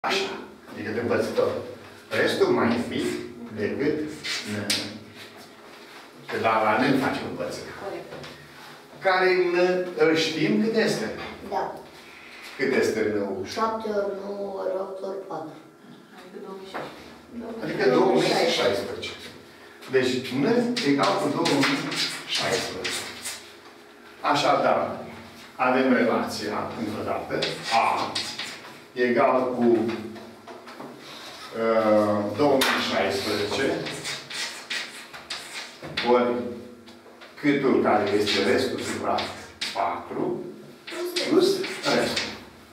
așa, adică de învățător. Restul mai mic decât că la N facem învățător. Care îl știm cât este? Da. Cât este N-ul? 7 ori 9 ori 8 ori 4. Adică 2016. Deci N egal cu 2016. Așadar, avem relația, încă o dată, A egal cu 2016 ori câtul care este restul supra 4 plus restul.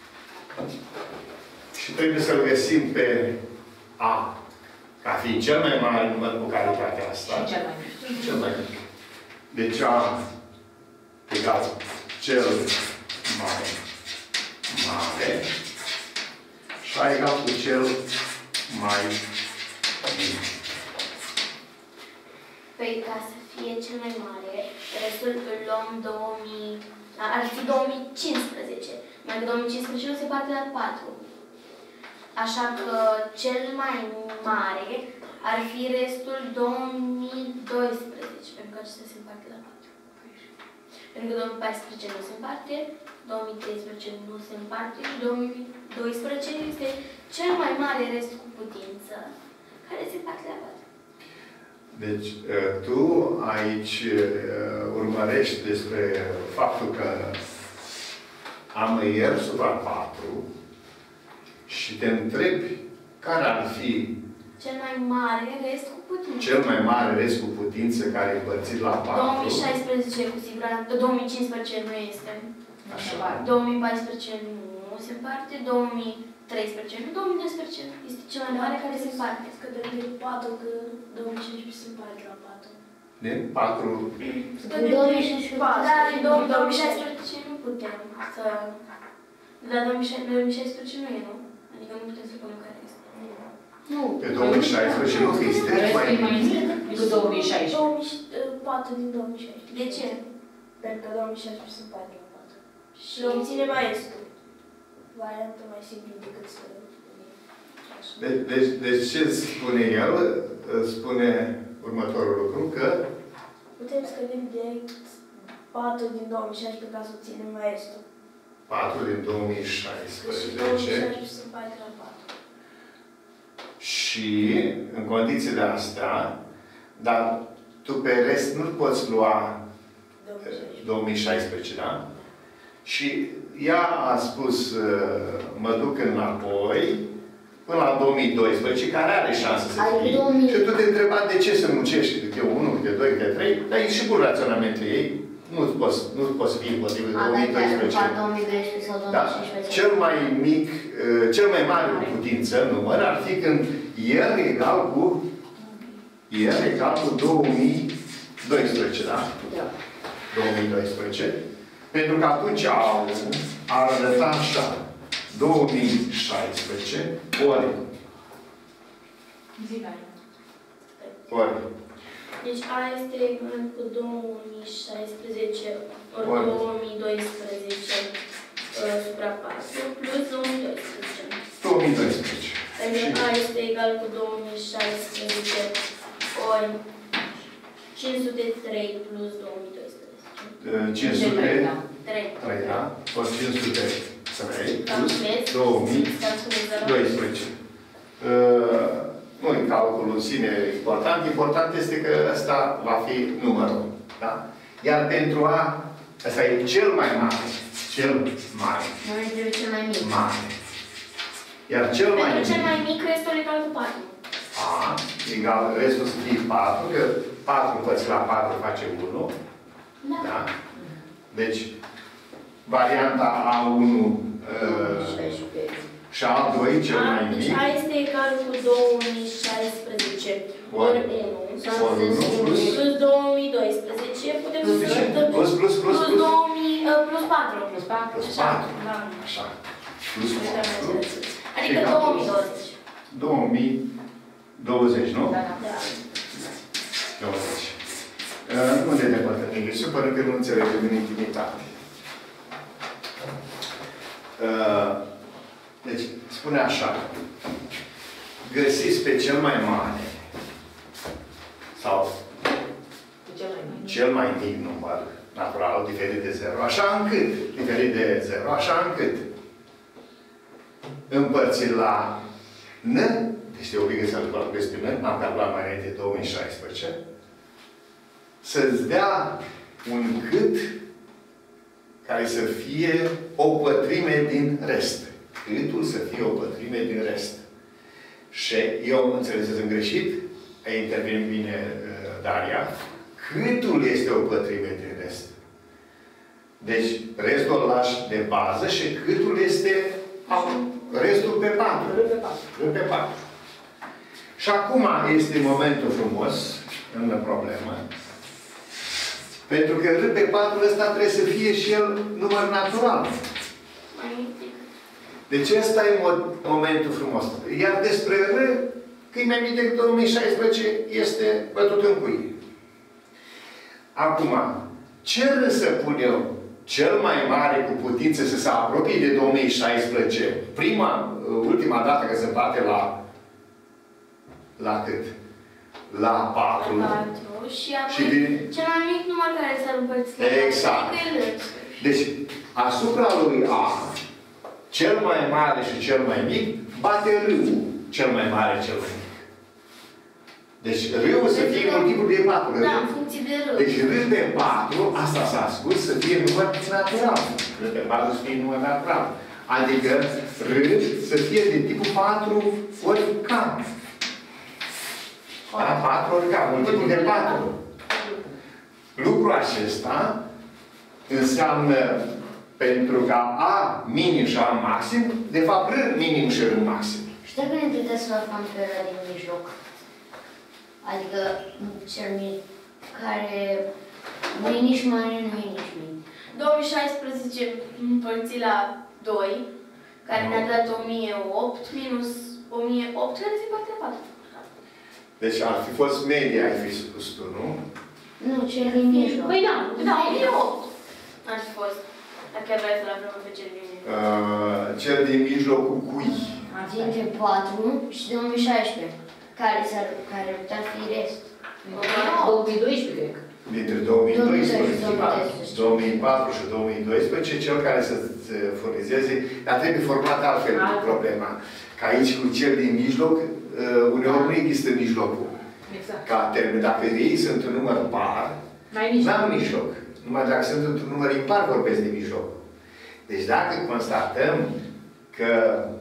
Și trebuie să-l găsim pe A ca fiind cel mai mare număr cu calitatea asta. Și cel mai mic. Cel mai mic. Deci A egal cel mai mare și A egal cu cel mai mic. Păi, ca să fie cel mai mare, restul îl luăm 2000, ar fi 2015. Mai că 2015 nu se poate la 4. Așa că cel mai mare ar fi restul 2012, pentru că acesta se împarte la 4. Pentru că 2014 nu se împarte, 2013 nu se împarte, 2012 este cel mai mare rest cu putință, care se împarte la 4. Deci, tu aici urmărești despre faptul că am ier supra 4 și te întrebi care ar fi cel mai mare rest cu putință. Cel mai mare rest cu putință care e împărțit la 4. 2016 cu siguranță, 2015 nu este. Așa. 2014 nu se împarte, 2013 nu, 2012 este cel mai mare care se împarte. Scădem de 4, că 2015 se împarte la 4. De 4. Scădem de 4. Dar în 2016 nu putem să... Dar 2016 nu e, nu? Adică nu putem să punem care este. Nu. Pe 2016 nu, că este mai mic. Decât 2016. 4 din 2016. De ce? Pentru că 2016 se împarte la 4. Și Și obține mai estul. Variantă mai simplă decât să... Deci ce spune el? Spune următorul lucru, că Putem scădem direct 4 din 2016 ca să obținem mai estul. 4 din 2016 Și 2016 se împarte la 4. și în condițiile astea, dar tu pe rest nu poți lua 2016, da? Și ea a spus, mă duc înapoi, până la 2012, care are șansă să fie. Și tu te întreba de ce să muncești câte 1, câte 2, câte 3, dar e și cu raționamentul ei. Nu poți fi împotrivă de 2012. Da? Cel mai mic, cel mai mare cu putință, număr, ar fi când el egal cu 2012, da? Da. 2012. Pentru că atunci ar arăta așa. 2016 ori. Deci A este egal cu 2016 ori 2012 supra 4 plus 2012. 2012. Pentru că A este egal cu 2016 ori 503 plus 2012. 503, da? Ori 503 plus 2012. Nu e calculul în sine important. Important este că ăsta va fi numărul. Da? Iar pentru A, ăsta e cel mai mare. Cel mare. Noi trebuie cel mai mic. Mare. Iar cel mai mic. Pentru cel mai mic restul egal cu 4. A egal, restul să fie 4, că 4 împărțit la 4 face 1. Da. Da? Deci, varianta A1 și A2 cel mai mic. Deci A este egal cu 2016 ori 1 plus 2012. Putem să sărtăm plus 4. Plus 4. Plus 4. Așa. Plus 4. Adică 2020. 2020, nu? Da. 20. Unde ne poate fi? Se pare că nu înțelegem în intimitate. Deci, spune așa. Găsiți pe cel mai mare sau cel mai mic număr natural diferit de 0, așa încât, diferit de 0, așa încât împărțit la n, deci te obligă să-l calculezi pe n, am calculat mai înainte 2016, să-ți dea un cât care să fie o pătrime din rest. Câtul să fie o pătrime din rest. Și eu înțelesesem greșit, a intervenit bine Daria, câtul este o pătrime din rest. Deci, restul îl lași de bază și câtul este restul pe 4. Rând pe 4. Și acum este momentul frumos în problemă. Pentru că rând pe 4 ăsta trebuie să fie și el număr natural. Deci ăsta e momentul frumos. Iar despre R, că e mai mic decât 2016, este bătut în cuie. Acum, ce R să pun eu cel mai mare cu putință să se apropie de 2016? Ultima dată că se bate la cât? La 4. La 4. Și apoi cel mai mic număr care s-ar împărți la 4. Exact. Deci, asupra lui A, cel mai mare și cel mai mic, bate râul cel mai mare, cel mai mic. Deci râul să fie multiplu de 4. Da, în funcție de râu. Deci râul de 4, asta s-a spus, să fie număr natural. Râul de 4 să fie număr natural. Adică râul să fie de tipul 4 ori K. Da? 4 ori K, multiplu de 4. Lucrul acesta înseamnă pentru ca A minim și A maxim, de fapt R minim și R maxim. Și dacă ne puteți să luăm pe ăla din mijloc? Adică cel mic, care nu e nici mare, nu e nici mic. 2016 împărțit la 2, care ne-a dat 1008, minus 1008, care se împarte la 4. Deci ar fi fost media, ai fi spus tu, nu? Nu, cel din mijloc. Păi da, Da, 1008 ar fi fost. Dacă chiar vrei să-l aflăm pe cel din mijloc. Cel din mijlocul cui? Dintre 4 și 2016. Care ar fi rest. 2012, cred că. Dintre 2012, 2004 și 2012, cel care să-ți furnizeze, dar trebuie format altfel problema. Că aici cu cel din mijloc, uneori nu există mijlocul. Exact. Ca termen. Dacă ei sunt un număr par, n-am mijloc. Numai dacă sunt într-un număr impar, vorbesc de mijloc. Deci dacă constatăm că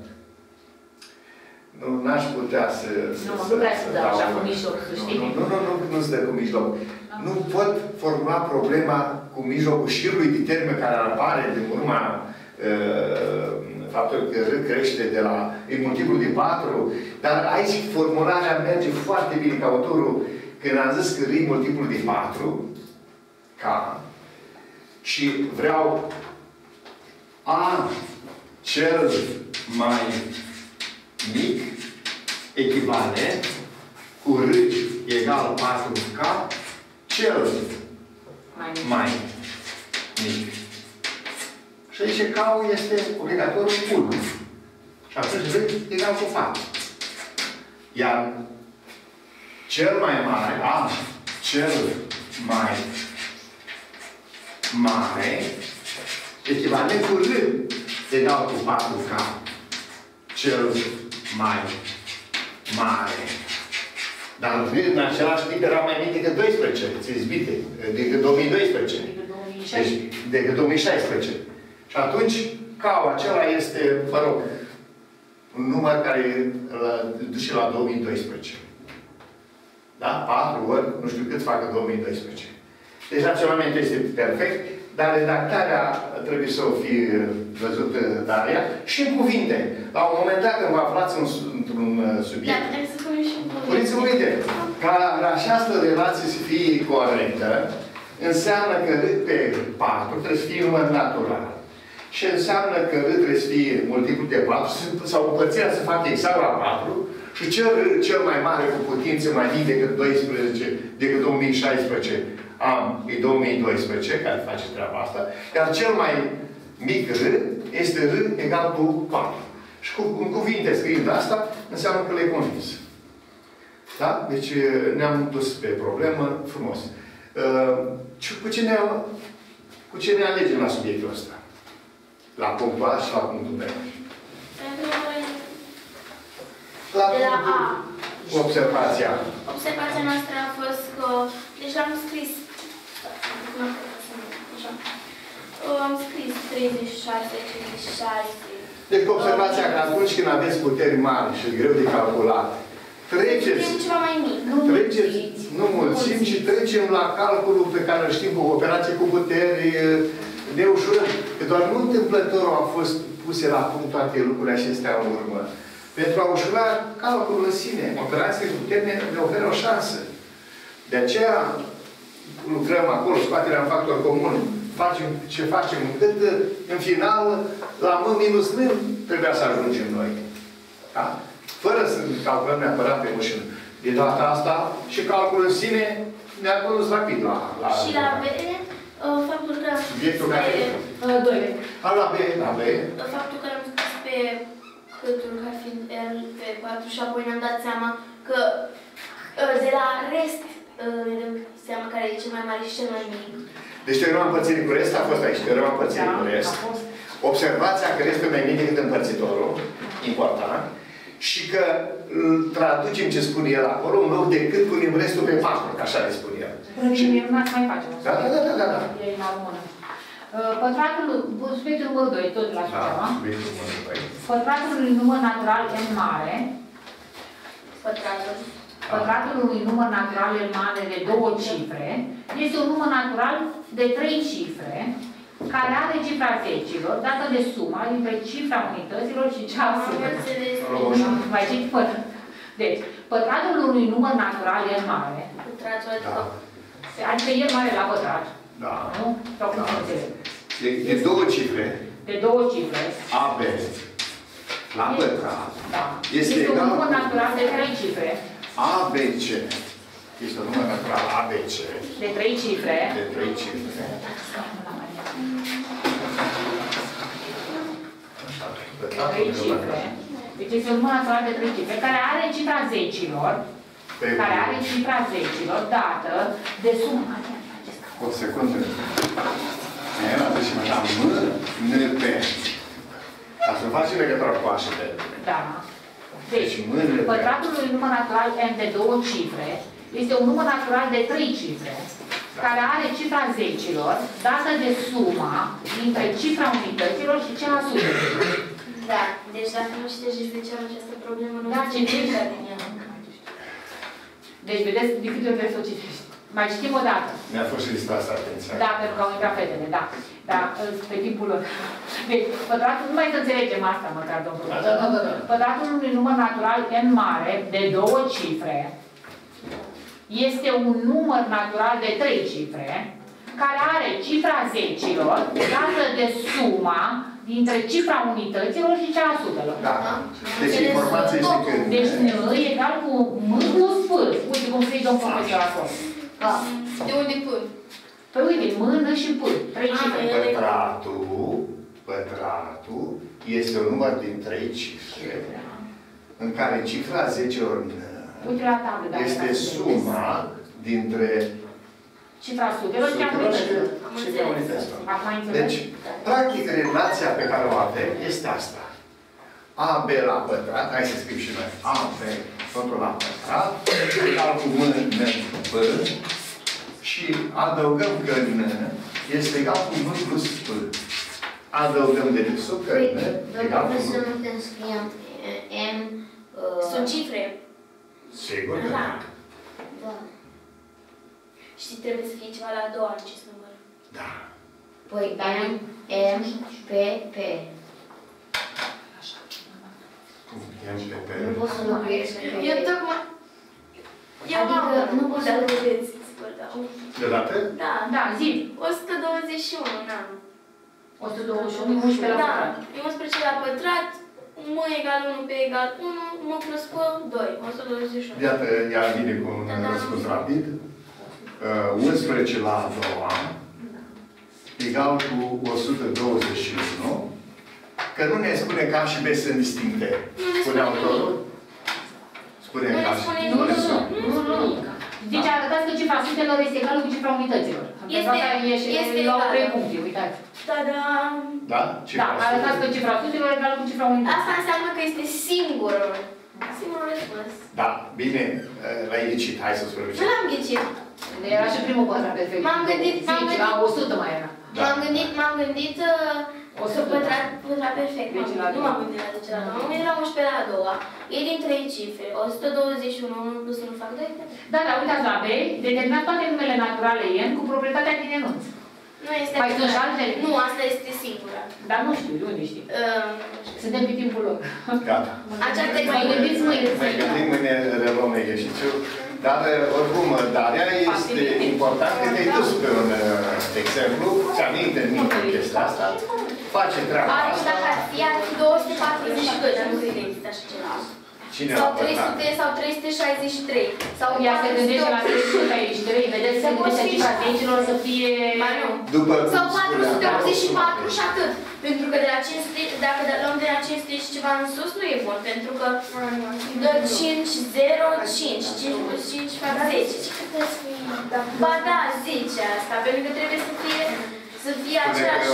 n-aș putea să... Nu vrea să dau așa cu mijloc, să știi? Nu se dă cu mijloc. Nu pot formula problema cu mijlocul șirului de termen care apare din urma faptul că R crește de la multiplu de 4, dar aici formularea merge foarte bine ca autorul când a zis că R e multiplu de 4, ca, și vreau A cel mai mic echivalent cu R egal 4K cel mai mic. Și aici K-ul este obligatoriu 1. Și atunci R egal cu 4. Iar cel mai mare, A cel mai mare echivalent cu R egal cu 4K cel mai mare. Dar în același timp era mai mic decât 12, ți-ți bine, decât 2012. Deci, decât 2016. Și atunci, K-ul acela este, mă rog, un număr care îl duce la 2012. Da? 4 ori, nu știu cât facă 2012. Deci, raționamentul este perfect, dar redactarea trebuie să o fi văzută, Daria, și în cuvinte. La un moment dat, când vă aflați într-un subiect, Da, trebuie să punem și în cuvinte. puneți-vă uite, ca această relație să fie corectă, înseamnă că R pe 4 trebuie să fie număr natural. Și înseamnă că R trebuie să fie multiplu de 4, sau împărțirea să facă exact la 4, și cel mai mare cu putință mai mic decât 2016, e 2012, care face treaba asta, iar cel mai mic R este R egal cu 4. Și în cuvinte scriind asta, înseamnă că le-ai convins. Da? Deci ne-am dus pe problemă frumos. Cu ce ne alegem la subiectul ăsta? La punctul A și la punctul B. De la A. Observația. Observația noastră a fost că... Deci l-am scris. Așa. Am scris 36, 56. Deci observația că atunci când aveți puteri mari și greu de calculat, treceți... Ceva mai mic. Nu mulțim, ci trecem la calculul pe care îl știm cu operație cu puteri de ușurăm. Că doar nu întâmplător au fost puse la punct toate lucrurile acestea în urmă. Pentru a ușura calculul în sine. Operațiile cu puteri ne oferă o șansă. De aceea lucrăm acolo, scoaterea în factor comun, facem ce facem, încât în final, la M minus N, trebuia să ajungem noi. Da? Fără să calculăm neapărat pe mașină. De data asta, și calculul în sine ne-a condus rapid la și la B, faptul că... Subiectul care... 2. La B. Faptul că am scris pe câtul ca fiind L pe 4 și apoi ne-am dat seama că de la rest ne dăm seama care e cel mai mare și cel mai mic. Deci teorema împărțirii cu rest a fost aici. Teorema împărțirii cu rest. Observația că restul mai mic decât împărțitorul. Important. Și că traducem ce spune el acolo, în loc decât punem restul pe 4, că așa le spune el. Și minunat mai facem. Da. E în armonă. Pătratul, subiectul numărul 2, tot la Suceava. Subiectul numărul 2. Pătratul unui număr natural n mare. Pătratul unui număr natural n mare de 2 cifre este un număr natural de 3 cifre care are cifra zecilor dată de suma dintre cifra unităților și cea a sumelor. Mai citit pătrat. Deci, pătratul unui număr natural n mare. Adică e mare la pătrat. Da. Nu? Sau cum se înțeleg? De 2 cifre. De 2 cifre. AB. La pătrat. Da. Este un număr natural de 3 cifre. ABC. Este un număr natural ABC. De 3 cifre. De 3 cifre. De 3 cifre. Deci este un număr natural de 3 cifre care are cifra zecilor. Care are cifra zecilor dată de sumă. O secundă. Era deci mai la M, N, P. Ca să facem legătura cu A și B. Da. Deci, pătratul unui număr natural n de 2 cifre este un număr natural de 3 cifre care are cifra zecilor dată de suma dintre cifra unităților și cea a sumelor. Da, deci dacă nu citești de ce am această problemă, nu citești din ea. Deci, vedeți, de câte ori trebuie să o citești. Mai citim o dată. Mi-a fost și distrasă atenția. Da, pentru că au intrat fetele, da. Da, pe timpul lor. Deci, pătratul, nu mai să înțelegem asta, măcar, domnul. Da. Pătratul unui număr natural n mare, de 2 cifre, este un număr natural de 3 cifre, care are cifra zecilor dată de suma dintre cifra unităților și cea a sutelor. Da. Deci informația este că... Deci N e egal cu M plus P. Uite cum scrie domnul profesor acolo. De unde P? Păi uite, M, N și P. 3 cifre. Pătratul este un număr din 3 cifre, în care cifra 10-ori este suma dintre cifra sutelor și cifra unităților. Deci, practic, relația pe care o avem este asta. AB la pătrat, hai să scriu și noi, AB totul la pătrat, egal cu M, N, P, și adăugăm că N este egal cu M plus P. Adăugăm de desubt că N egal cu M. Să nu te înscriem M... Sunt cifre. Sigur că da. Da. Și trebuie să fie ceva la a doua acest număr. Da. Păi M, M, P, P. Cum M, P, P? Nu poți să locuiesc pe... Eu tocmai... Adică nu poți să vedeți. Deodată? Da. Da, zi. 121, n-am. 121, 11 la pătrat. Da, 11 la pătrat, M egal 1, P egal 1, M plus P, 2, 121. Iată, ea vine cu un răspuns rapid. 11 la a doua egal cu 121, Că nu ne spune că A și B sunt distincte. Spune autorul? Spune că A și B. Nu. Deci arătați că cifra sutelor este egală cu cifra unităților. Este la 3 puncte, uitați. Da? Da, arătați că cifra sutelor e egală cu cifra unităților. Asta înseamnă că este singurul răspuns. Da, bine, l-ai ghicit. Hai să spunem ce. Nu l-am ghicit. Era și primul pătrat perfect. M-am gândit, 100 mai era. M-am gândit să pătrat perfect. Nu m-am gândit la 10 la 2. M-am gândit la 11 la 2. E din 3 cifre. 121 plus 1 fac 2. Da, dar uitați la B, determinați toate numele naturale n cu proprietatea din enunț. Nu este mai sunt și altele? Nu, asta este singura. Dar nu știu, unde știi? Suntem pe timpul lor. Gata. Aceasta este. Mai gândiți mâine. Mai gândim mâine, reluăm exercițiul. Dar, oricum, Daria, este important că te-ai dus pe un exemplu, ți-aminte în minte chestia asta, face treaba asta. Dacă ar fi 242, dar nu cred că există așa ceva. Sau 300 sau 363. Sau ea se gândește la 363, vedeți, se gândește cifra zeicilor să fie... Sau 484 și atât. Pentru că de la 500, dacă luăm de la 500 și ceva în sus, nu e bun. Pentru că dă 5, 0, 5. 5 plus 5 fac 10. Ba da, 10 asta. Pentru că trebuie să fie același...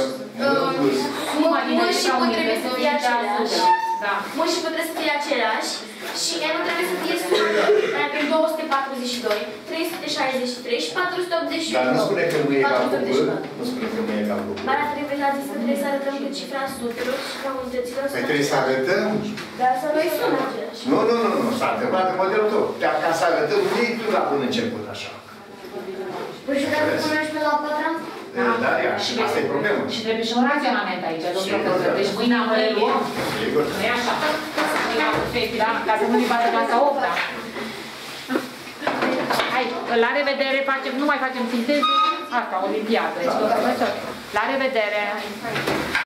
Mă și P trebuie să fie același. Mă și P trebuie să fie același. Și E nu trebuie să fie sub. Adică 242, 363 și 489. Dar nu spune că nu e egal cu B. Nu spune că nu e egal cu B. Dar trebuie să arătăm că cifra sutelor și cifra unităților sunt. Păi trebuie să arătăm. Dar să nu-i sună același. Nu. S-a întâmplat în modelul tău. Dar ca să arătăm, nu e tu la bun început așa. Păi și dacă punem și pe la pătrat? Daria, asta e problemă. Și trebuie și un raționament aici, domnul profesor. Deci mâine am reluăm. Nu e așa. Ca să nu-i bată clasa 8-a. Hai, la revedere, nu mai facem sinteză. Asta, olimpiadă. La revedere.